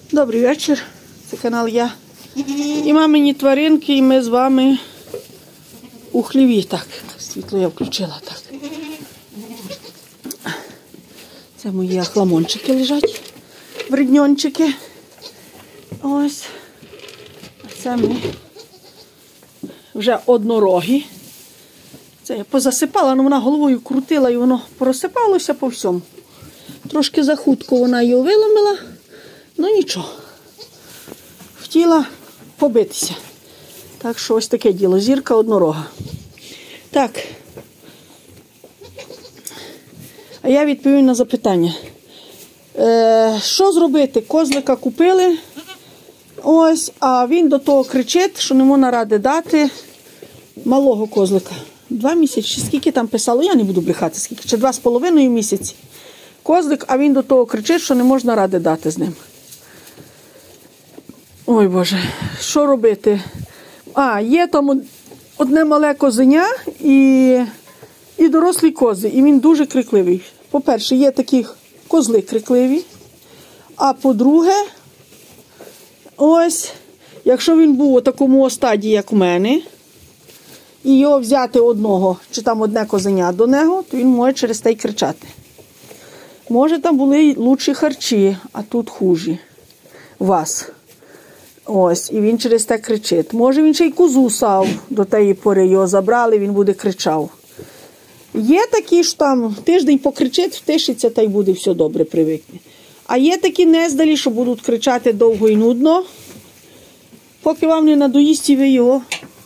Добрий вечір, це канал Я. І мамині тваринки, і ми з вами у хліві. Так, світло я включила. Так. Це мої ахламончики лежать, вредньончики. Ось. А це ми вже однорогі. Це я позасипала, але вона головою крутила і воно порозсипалося по всьому. Трошки захутко вона його виламила, ну нічого. Хотіла побитися. Так що ось таке діло. Зірка однорога. Так. А я відповім на запитання. Що зробити? Козлика купили. Ось, а він до того кричить, що не можна ради дати малого козлика. 2 місяці, скільки там писало, я не буду брехати, скільки, чи 2,5 місяці. Козлик, а він до того кричить, що не можна ради дати з ним. Ой, Боже, що робити? Є там одне мале козеня і дорослі кози, і він дуже крикливий. По-перше, є такі козли крикливі, а по-друге, ось, якщо він був у такому стадії, як у мене, і його взяти одного, чи там одне козеня до нього, то він може через те й кричати. Може, там були лучші харчі, а тут хужі. Вас. Ось, і він через те кричить. Може, він ще й козу сав до тієї пори, його забрали, він буде кричав. Є такі, що там тиждень покричить, втишиться, та й буде все добре, привикне. А є такі нездалі, що будуть кричати довго і нудно, поки вам не надоїсть і ви його...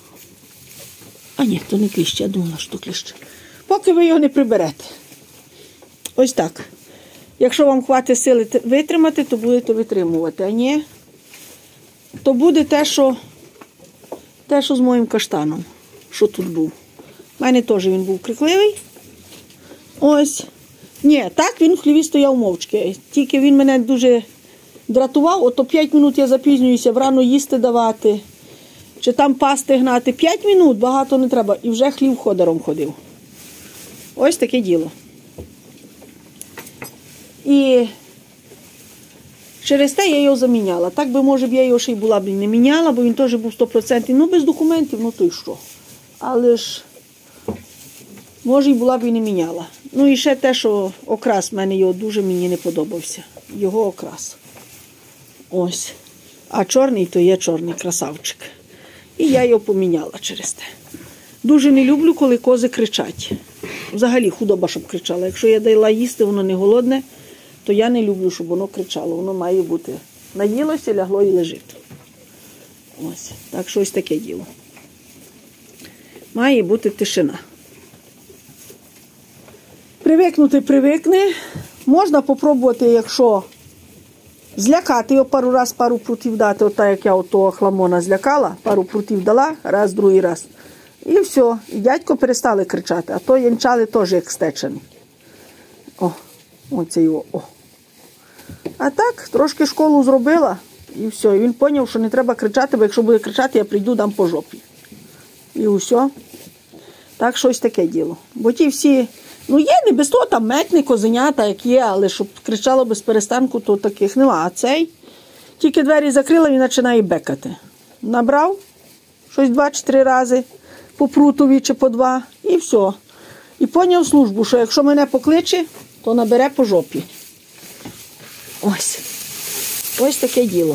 А ні, то не кліще, я думала, що кліще. Поки ви його не приберете. Ось так. Якщо вам хватить сили витримати, то будете витримувати. А ні, то буде те, що з моїм каштаном, що тут був. У мене теж він був крикливий. Ось. Ні, так він в хліві стояв мовчки. Тільки він мене дуже дратував. Ото 5 минут я запізнююся, врано їсти давати. Чи там пасти гнати. 5 минут, багато не треба. І вже хлів ходором ходив. Ось таке діло. І через те я його заміняла. Так би, може б, я його ще й була б не міняла, бо він теж був 100%. Ну, без документів, ну то й що. Але ж, може, і була б і не міняла. Ну, і ще те, що окрас в мене його дуже мені не подобався. Його окрас. Ось. А чорний, то є чорний красавчик. І я його поміняла через те. Дуже не люблю, коли кози кричать. Взагалі худоба, щоб кричала. Якщо я дала їсти, воно не голодне, то я не люблю, щоб воно кричало. Воно має бути наїлося, лягло і лежить. Ось. Так що ось таке діло. Має бути тишина. Привикнути привикне. Можна попробувати, якщо злякати його пару раз, пару прутів дати, отак як я того хламона злякала, пару прутів дала, раз, другий раз. І все, і дядько перестали кричати, а то янчали теж як стечені. Оце його, А так, трошки школу зробила, і все. І він зрозумів, що не треба кричати, бо якщо буде кричати, я прийду, дам по жопі. І все. Так, щось таке діло. Бо ті всі, є не без того, там метні козенята, як є, але щоб кричало без перестанку, то таких нема. А цей, тільки двері закрила, він починає бекати. Набрав щось 2-3 рази, по прутові чи по 2, і все. І поняв службу, що якщо мене покличе, то набере по жопі. Ось. Ось таке діло.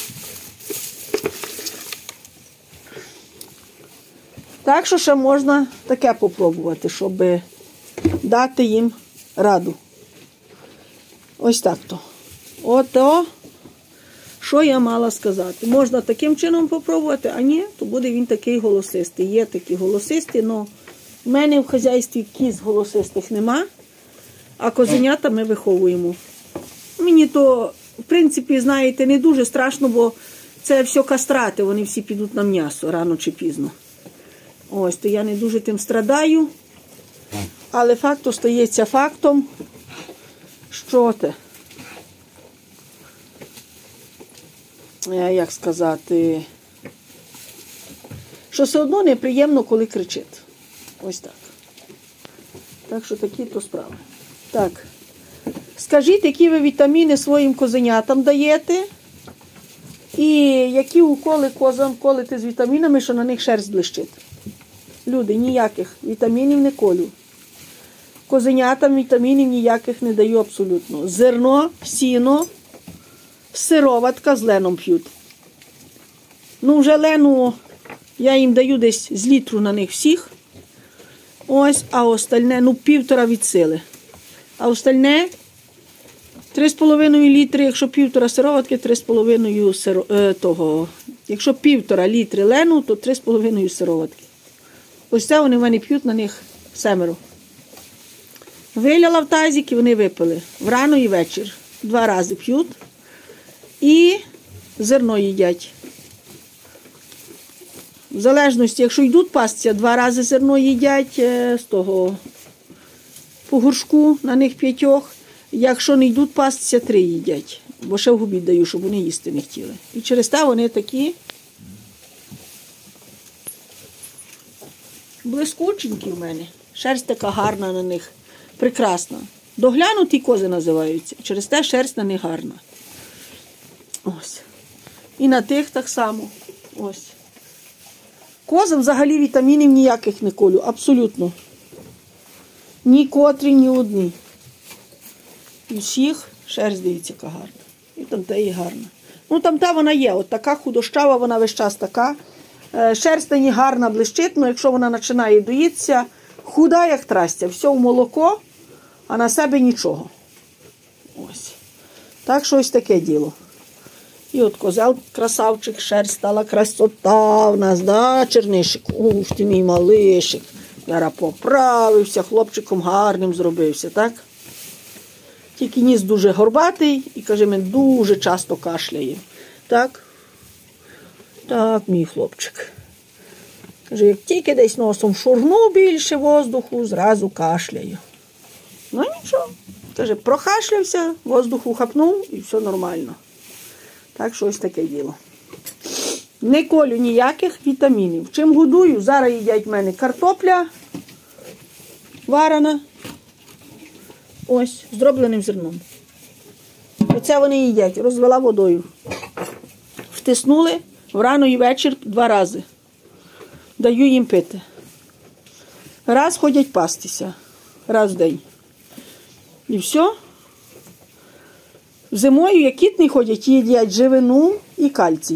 Так що ще можна таке попробувати, щоб дати їм раду. Ось так-то. Ото, що я мала сказати. Можна таким чином попробувати, а ні, то буде він такий голосистий. Є такі голосисті, але в мене в хазяйстві кіз голосистих нема, а козенята ми виховуємо. Мені то, в принципі, знаєте, не дуже страшно, бо це все кастрати, вони всі підуть на м'ясо рано чи пізно. Ось, то я не дуже тим страдаю, але факт остається фактом, що те, як сказати, що все одно неприємно, коли кричить. Ось так. Так що такі то справи. Так. Скажіть, які ви вітаміни своїм козенятам даєте? І які уколи козам колити з вітамінами, що на них шерсть блищить. Люди, ніяких вітамінів не колю. Козенятам вітамінів ніяких не даю абсолютно. Зерно, сіно, сироватка з леном п'ють. Ну, вже лену я їм даю десь з літру на них всіх. Ось, а остальне, 1,5 від сили. А остальне 3,5 літри, якщо 1,5 сироватки, 3,5 того. Якщо 1,5 літри лену, то 3,5 сироватки. Ось це вони в мене п'ють, на них 7. Виляла в тазик і вони випили. Врано і вечір. 2 рази п'ють. І зерно їдять. В залежності, якщо йдуть пастися, 2 рази зерно їдять з того по горшку, на них 5. Якщо не йдуть пастися, 3 їдять. Бо ще в обід даю, щоб вони їсти не хотіли. І через те вони такі блискученькі в мене. Шерсть така гарна на них. Прекрасна. Доглянуті кози називаються. Через те шерсть на них гарна. Ось. І на тих так само. Ось. Козам взагалі вітамінів ніяких не колю. Абсолютно. Ні котрі, ні одні. І всіх шерсть, дивіться, яка гарна. І там та і гарна. Ну там та вона є. От така худощава, вона весь час така. Шерсть на ній гарна, блищить, але якщо вона починає доїтися, худа, як трастя. Все в молоко, а на себе нічого. Ось. Так що ось таке діло. І от козел красавчик, шерсть стала красота в нас, да, чернишик? Ух ти, мій малишик. Зараз поправився, хлопчиком гарним зробився, так? Тільки ніс дуже горбатий і, каже, він дуже часто кашляє. Так? Так, мій хлопчик. Каже, як тільки десь носом шурнув більше воздуху, зразу кашляє. Ну нічого. Каже, прокашлявся, воздуху хапнув і все нормально. Так що ось таке діло. Не колю ніяких вітамінів. Чим годую? Зараз їдять в мене картопля варена. Ось, з дробленим зерном. Оце вони їдять. Розвела водою. Втиснули врано і вечір 2 рази. Даю їм пити. Раз ходять пастися. Раз в день. І все. Зимою, як кіт не ходять, їдять живину і кальцій.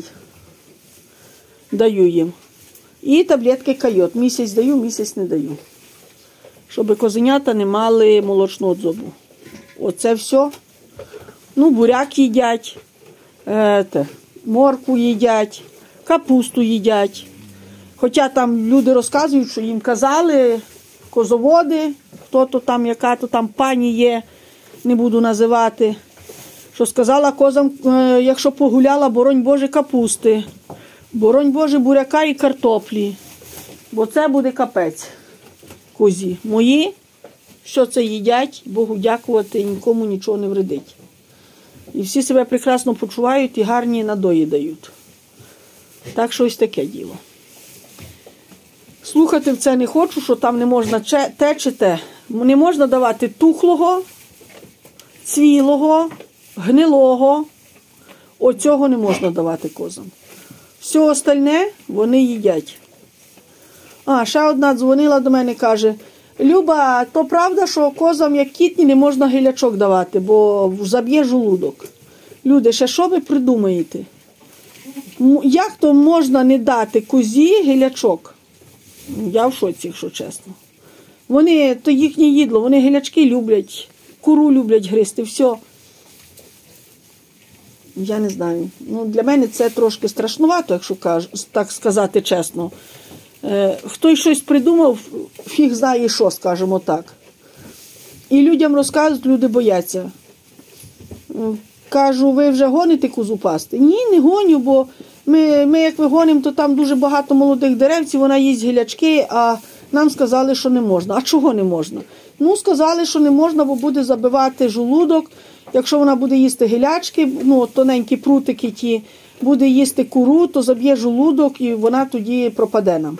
Даю їм. І таблетки кайот. Місяць даю, місяць не даю. Щоб козенята не мали молочного дзобу. Оце все. Ну, буряк їдять, моркву їдять, капусту їдять. Хоча там люди розказують, що їм казали, козоводи, хто-то там, яка-то там пані є, не буду називати, що сказала козам, якщо погуляла, боронь Боже, капусти, боронь Боже, буряка і картоплі, бо це буде капець козі. Мої, що це їдять, Богу дякувати, нікому нічого не вредить. І всі себе прекрасно почувають і гарні надої дають. Так що ось таке діло. Слухати в це не хочу, що там не можна те чи те. Не можна давати тухлого, цвілого, гнилого. Оцього не можна давати козам. Все остальне вони їдять. Ще одна дзвонила до мене, каже, Люба, то правда, що козам, як кітні, не можна гілячок давати, бо заб'є желудок. Люди, ще що ви придумаєте? Як то можна не дати козі гілячок? Я в шоці, якщо чесно. Вони, то їхнє їдло, вони гілячки люблять, куру люблять гризти, все. Я не знаю. Ну, для мене це трошки страшнувато, якщо так сказати чесно. Хтось щось придумав, фіг знає що, скажімо так. І людям розказують, люди бояться. Кажу, ви вже гоните козу пасти? Ні, не гоню, бо ми як вигонимо, то там дуже багато молодих деревців, вона їсть гілячки, а нам сказали, що не можна. А чого не можна? Ну, сказали, що не можна, бо буде забивати желудок. Якщо вона буде їсти гілячки, ну, тоненькі прутики ті, буде їсти куру, то заб'є желудок і вона тоді пропаде нам.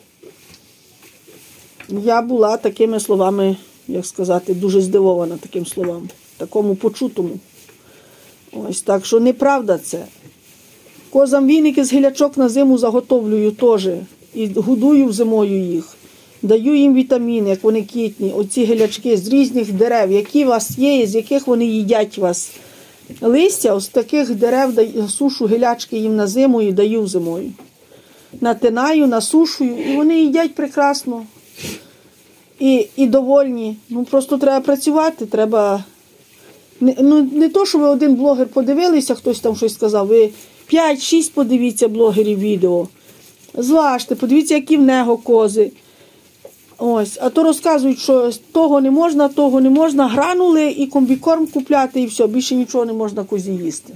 Я була такими словами, як сказати, дуже здивована таким словам, такому почутому. Ось, так що неправда це. Козам віники з гілячок на зиму заготовлюю теж. І годую зимою їх. Даю їм вітаміни, як вони кітні. Оці гілячки з різних дерев, які у вас є, з яких вони їдять вас. Листя з таких дерев сушу гілячки їм на зиму і даю зимою. Натинаю, насушую, і вони їдять прекрасно. І довольні. Ну, просто треба працювати, треба... Не то, що ви один блогер подивилися, хтось там щось сказав, ви 5-6 подивіться блогерів відео. Зважте, подивіться, які в нього кози. Ось. А то розказують, що того не можна, гранули і комбікорм купляти, і все, більше нічого не можна козі їсти.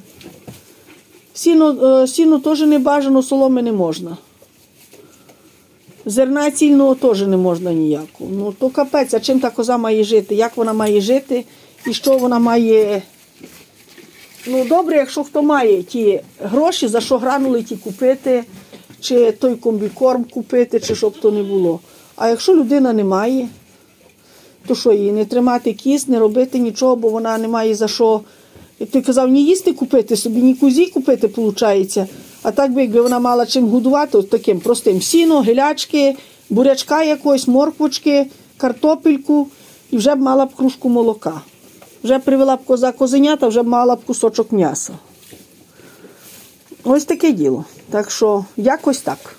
Сіно теж не бажано, соломи не можна. Зерна цільного теж не можна ніякого. Ну, то капець, а чим та коза має жити? Як вона має жити? І що вона має... Ну, добре, якщо хто має ті гроші, за що гранули ті купити, чи той комбікорм купити, чи щоб то не було. А якщо людина не має, то що їй? Не тримати кіз, не робити нічого, бо вона не має за що... Як ти казав, ні їсти купити собі, ні козі купити, виходить. А так би, якби вона мала чим годувати, от таким простим сіно, гілячки, бурячка якогось, морквочки, картопельку, і вже б мала б кружку молока. Вже привела б коза козенята, вже б мала б кусочок м'яса. Ось таке діло. Так що, якось так.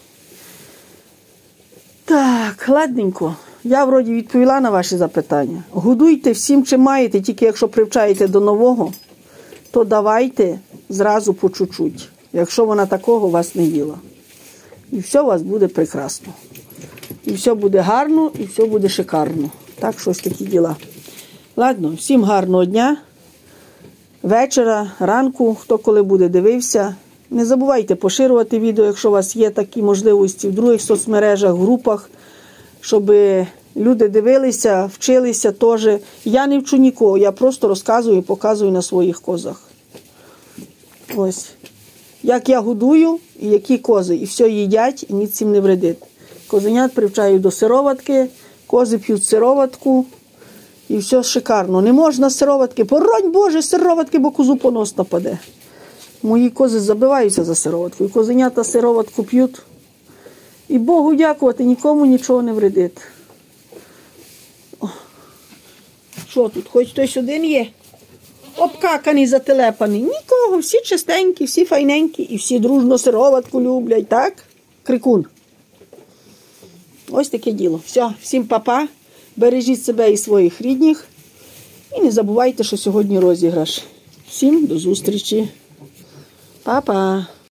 Так, ладненько. Я, вроді, відповіла на ваші запитання. Годуйте всім, чим маєте, тільки якщо привчаєте до нового, то давайте зразу по чуть-чуть, якщо вона такого вас не їла. І все у вас буде прекрасно. І все буде гарно, і все буде шикарно. Так, щось такі діла. Ладно, всім гарного дня, вечора, ранку, хто коли буде дивився. Не забувайте поширювати відео, якщо у вас є такі можливості в других соцмережах, групах, щоб люди дивилися, вчилися теж. Я не вчу нікого, я просто розказую і показую на своїх козах. Ось. Як я годую, і які кози, і все їдять, і ні цим не вредить. Козенят привчаю до сироватки, кози п'ють сироватку, і все шикарно. Не можна сироватки, боронь Боже, сироватки, бо козу понос нападе. Мої кози забиваються за сироватку, і козенята сироватку п'ють. І Богу дякувати, нікому нічого не вредить. Що тут, хоч хтось один є? Обкаканий, зателепаний. Нікого, всі чистенькі, всі файненькі, і всі дружно сироватку люблять, так? Крикун. Ось таке діло. Все, всім па-па. Бережіть себе і своїх рідних. І не забувайте, що сьогодні розіграш. Всім до зустрічі. Па-па.